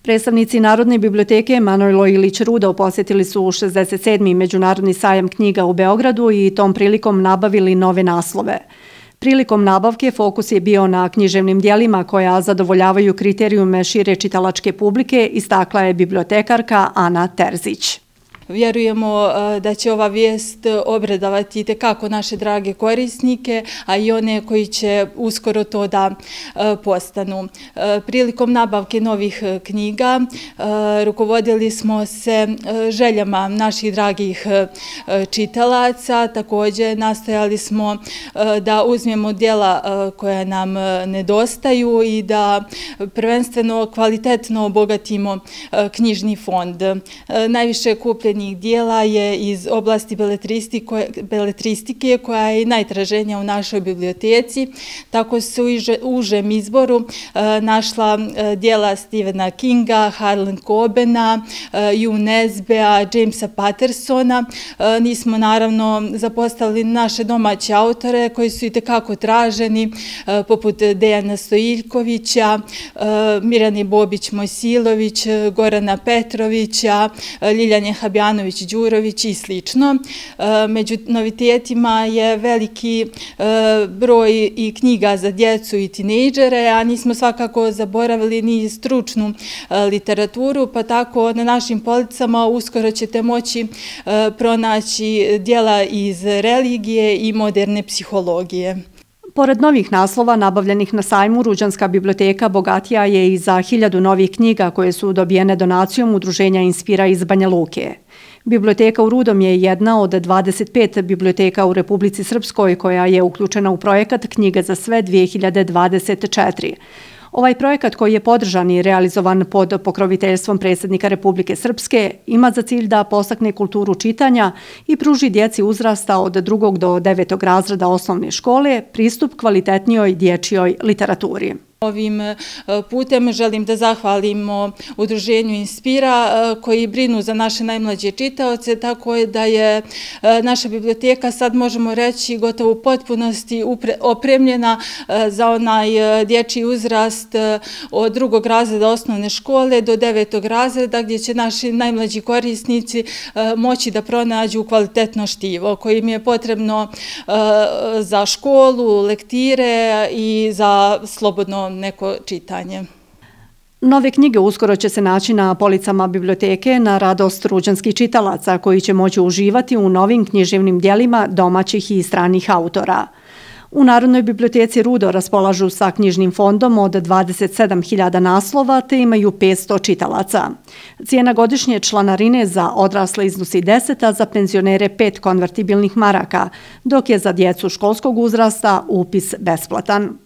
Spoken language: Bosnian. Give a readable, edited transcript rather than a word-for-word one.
Predstavnici Narodne biblioteke Manojlo Ilić Rudo posjetili su 67. Međunarodni sajam knjiga u Beogradu i tom prilikom nabavili nove naslove. Prilikom nabavke fokus je bio na književnim dijelima koja zadovoljavaju kriterijume šire čitalačke publike, istakla je bibliotekarka Ana Terzić. Vjerujemo da će ova vijest obradovati itekako naše drage korisnike, a i one koji će uskoro to da postanu. Prilikom nabavke novih knjiga rukovodili smo se željama naših dragih čitalaca. Također nastojali smo da uzmemo djela koja nam nedostaju i da prvenstveno kvalitetno obogatimo knjižni fond. Najviše kupljenih dijela je iz oblasti beletristike koja je najtraženija u našoj biblioteci. Tako su u užem izboru našla dijela Stephena Kinga, Harlan Cobena, Hugh Nesbea, Jamesa Pattersona. Nismo naravno zapostavili naše domaće autore koji su itekako traženi, poput Dejana Stojiljkovića, Mirjane Bobić-Mojsilović, Gorana Petrovića, Ljiljane Habjanović-Đurović i slično. Među novitetima je veliki broj i knjiga za djecu i tinejdžere, a nismo svakako zaboravili ni stručnu literaturu, pa tako na našim policama uskoro ćete moći pronaći djela iz religije i moderne psihologije. Pored novih naslova nabavljenih na sajmu, Ruđanska biblioteka bogatija je i za 1000 novih knjiga koje su dobijene donacijom Udruženja Inspira iz Banja Luke. Biblioteka u Rudom je jedna od 25 biblioteka u Republici Srpskoj koja je uključena u projekat Knjiga za sve 2024. Ovaj projekat, koji je podržan i realizovan pod pokroviteljstvom predsjednika Republike Srpske, ima za cilj da podstakne kulturu čitanja i pruži djeci uzrasta od 2. do 9. razreda osnovne škole pristup kvalitetnijoj dječjoj literaturi. Ovim putem želim da zahvalimo Udruženju Inspira koji brinu za naše najmlađe čitaoce, tako da je naša biblioteka, sad možemo reći, gotovo u potpunosti opremljena za onaj dječji uzrast od 2. razreda osnovne škole do 9. razreda, gdje će naši najmlađi korisnici moći da pronađu kvalitetno štivo koje im je potrebno za školu, lektire i za slobodno neko čitanje. Nove knjige uskoro će se naći na policama biblioteke na radost ruđanskih čitalaca koji će moći uživati u novim književnim dijelima domaćih i stranih autora. U Narodnoj biblioteci Rudo raspolažu sa knjižnim fondom od 27.000 naslova te imaju 500 čitalaca. Cijena godišnje članarine za odrasle iznosi 10, a za penzionere 5 konvertibilnih maraka, dok je za djecu školskog uzrasta upis besplatan.